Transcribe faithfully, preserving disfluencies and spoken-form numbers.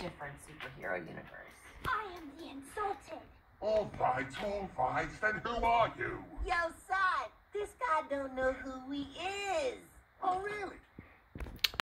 different superhero universe. I am the insulted. All right, all right. Then who are you? Yo, son, this guy don't know who he is. Oh, really?